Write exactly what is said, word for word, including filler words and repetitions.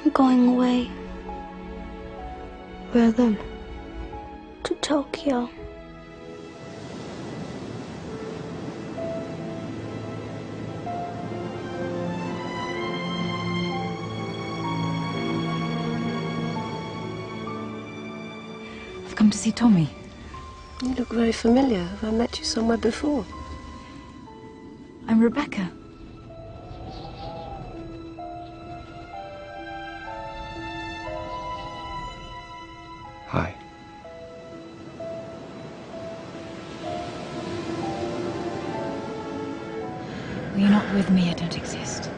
I'm going away. Where then? To Tokyo. I've come to see Tommy. You look very familiar. Have I met you somewhere before? I'm Rebecca. Hi. When you're not with me, I don't exist.